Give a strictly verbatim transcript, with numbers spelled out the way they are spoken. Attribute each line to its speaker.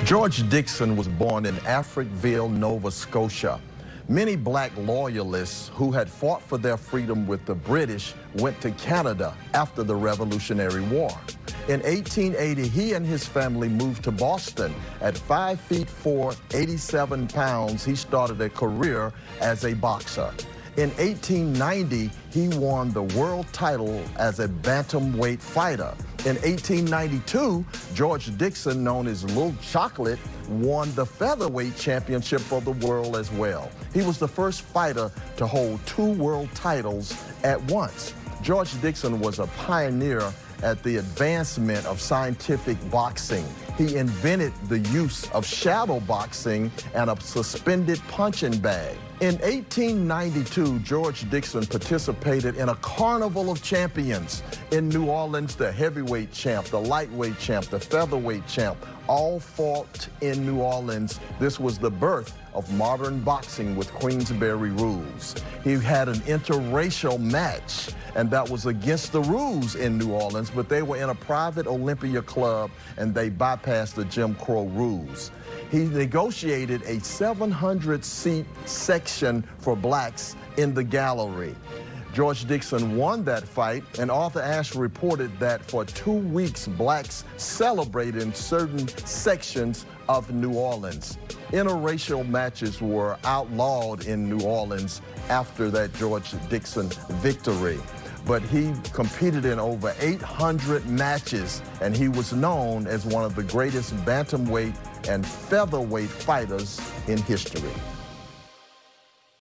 Speaker 1: George Dixon was born in Africville, Nova Scotia. Many black loyalists who had fought for their freedom with the British went to Canada after the Revolutionary War. In eighteen eighty, he and his family moved to Boston. At five feet four, eighty-seven pounds, he started a career as a boxer. In eighteen ninety, he won the world title as a bantamweight fighter. In eighteen ninety-two, George Dixon, known as Little Chocolate, won the featherweight championship of the world as well. He was the first fighter to hold two world titles at once. George Dixon was a pioneer at the advancement of scientific boxing. He invented the use of shadow boxing and a suspended punching bag. In eighteen ninety-two, George Dixon participated in a carnival of champions. In New Orleans, the heavyweight champ, the lightweight champ, the featherweight champ, all fought in New Orleans. This was the birth of modern boxing with Queensberry rules. He had an interracial match, and that was against the rules in New Orleans, but they were in a private Olympia club, and they bypassed the Jim Crow rules. He negotiated a seven hundred seat section for blacks in the gallery. George Dixon won that fight, and Arthur Ashe reported that for two weeks, blacks celebrated in certain sections of New Orleans. Interracial matches were outlawed in New Orleans after that George Dixon victory. But he competed in over eight hundred matches, and he was known as one of the greatest bantamweight and featherweight fighters in history.